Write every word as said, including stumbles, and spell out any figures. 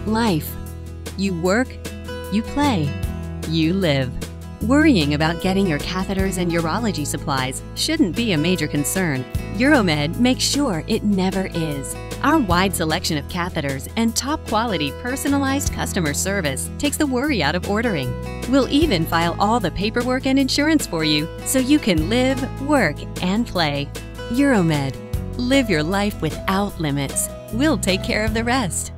Life. You work, you play, you live. Worrying about getting your catheters and urology supplies shouldn't be a major concern. UroMed makes sure it never is. Our wide selection of catheters and top-quality personalized customer service takes the worry out of ordering. We'll even file all the paperwork and insurance for you so you can live, work, and play. UroMed. Live your life without limits. We'll take care of the rest.